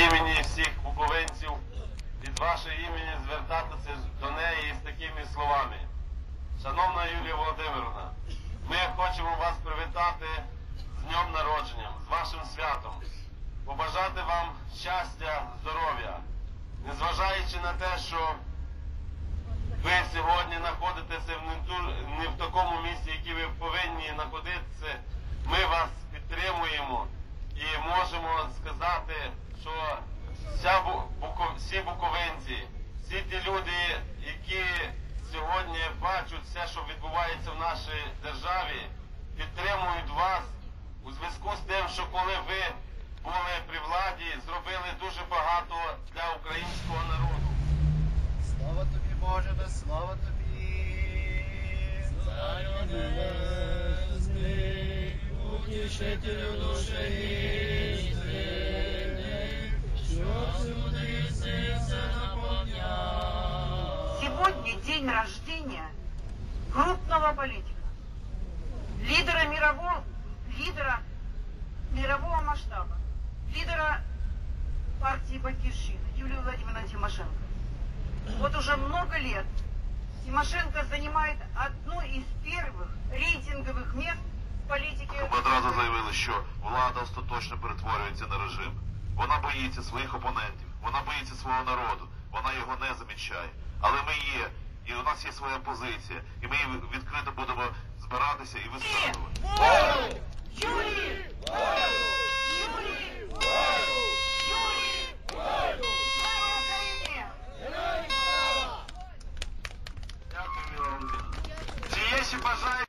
імені всіх буковинців, від вашого імені звертатися до неї з такими словами. Шановна Юлія Володимирівна, ми хочемо вас привітати з днем народження, з вашим святом, побажати вам щастя, здоров'я, незважаючи на те, що ви сьогодні знаходитеся не в такому місці, яке ви повинні знаходитися. Ми вас підтримуємо і можемо сказати, що всі буковинці, всі ті люди, які сьогодні бачать все, що відбувається в нашій державі, підтримують вас у зв'язку з тим, що коли ви були при владі, зробили дуже багато для українського народу. Слава тобі, Боже, слава тобі! Царю небесний, утішителю душі істини, що всюди серце наповняв. Сегодня день рождения крупного политика, лидера мирового масштаба, лидера партии «Батьківщина» Юлии Владимировны Тимошенко. Вот уже много лет Тимошенко занимает одно из первых рейтинговых мест в политике. Ми одразу заявили, що влада остаточно перетворюється на режим. Вона боїться своїх опонентів, вона боїться свого народу, вона його не замічає. Але ми є, і у нас є своя позиція, і ми відкрито будемо збиратися і висказувати. Юрий!